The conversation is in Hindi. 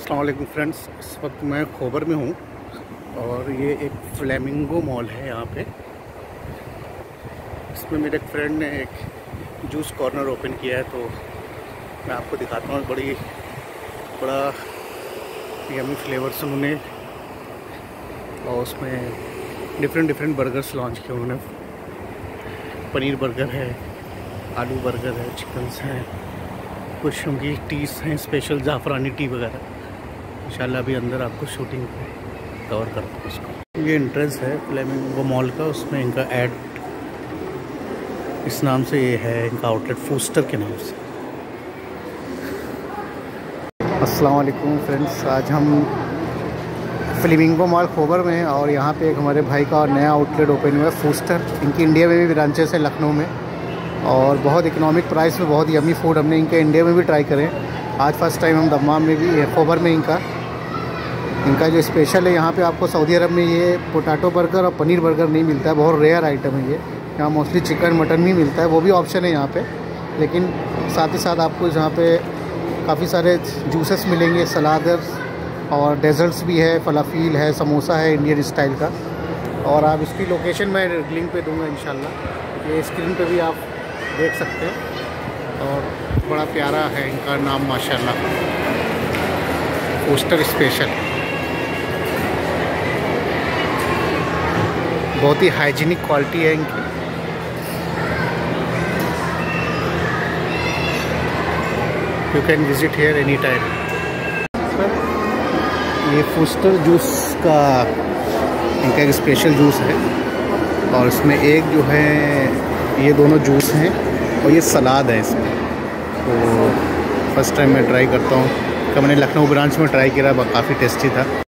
अस्सलाम वालेकुम फ्रेंड्स, इस वक्त मैं खोबर में हूँ और ये एक फ्लेमिंगो मॉल है यहाँ पे। इसमें मेरे एक फ्रेंड ने एक जूस कॉर्नर ओपन किया है, तो मैं आपको दिखाता हूँ। बड़ा यमी फ्लेवर्स उन्होंने, और उसमें डिफरेंट बर्गर्स लॉन्च किए उन्होंने। पनीर बर्गर है, आलू बर्गर है, चिकन्स हैं, कुछ उनकी टीस हैं, स्पेशल ज़ाफ़रानी टी वगैरह। इंशाल्लाह अभी अंदर आपको शूटिंग कवर करता हूँ उसको। ये एंट्रेंस है फ्लेमिंगो मॉल का, उसमें इनका ऐड इस नाम से ये है, इनका आउटलेट फूस्टर के नाम से। अस्सलाम वालेकुम फ्रेंड्स, आज हम फ्लेमिंगो मॉल खोबर में हैं और यहाँ पे एक हमारे भाई का और नया आउटलेट ओपन हुआ है, फूस्टर। इनकी इंडिया में भी ब्रांचेस है, लखनऊ में, और बहुत इकोनॉमिक प्राइस में बहुत यमी फूड हमने इनके इंडिया में भी ट्राई करें। आज फर्स्ट टाइम हम दम्माम में भी खोबर में इनका जो स्पेशल है, यहाँ पे आपको सऊदी अरब में ये पोटैटो बर्गर और पनीर बर्गर नहीं मिलता है, बहुत रेयर आइटम है ये। यहाँ मोस्टली चिकन मटन भी मिलता है, वो भी ऑप्शन है यहाँ पे। लेकिन साथ ही साथ आपको यहाँ पे काफ़ी सारे जूसेस मिलेंगे, सलादर्स और डेजर्ट्स भी है, फलाफील है, समोसा है इंडियन स्टाइल का। और आप इसकी लोकेशन मैं लिंक पे दूँगा इंशाल्लाह, ये स्क्रीन पे भी आप देख सकते हैं। और बड़ा प्यारा है इनका नाम माशाल्लाह, फूस्टर स्पेशल। बहुत ही हाइजीनिक क्वालिटी है इनकी। You can visit here any time. ये फूस्टर जूस का इनका एक स्पेशल जूस है, और इसमें एक जो है, ये दोनों जूस हैं और ये सलाद है इसमें। तो फर्स्ट टाइम मैं ट्राई करता हूँ, कि मैंने लखनऊ ब्रांच में ट्राई किया, काफ़ी टेस्टी था।